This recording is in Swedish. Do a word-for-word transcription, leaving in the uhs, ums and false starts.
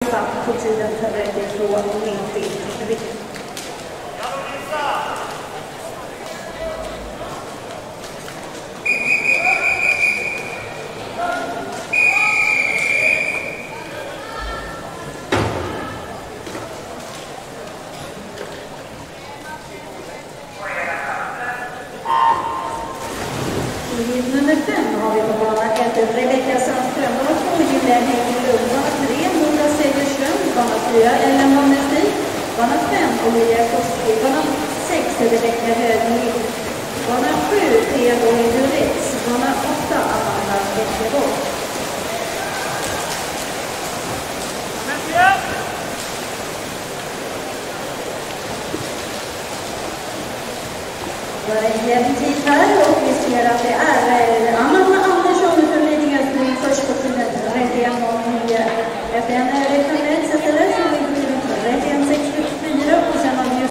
satt på tiden trettiotvå nittio. Nummer fem har vi på bana ett, Rebecka Sandström, bana två, Julia Hägglund, bana tre, Nora Segerström, bana fyra, Ellen Wamnestig, bana fem, Olivia Koski, bana sex, Rebecka Höglind, bana sju, Theodor Duritz, bana åtta, Amanda Bäckeborg. Det är en jämn tid här och vi ser att det är Amanda Andersson från Lidingö som är först på tiden trettioett noll nio efter en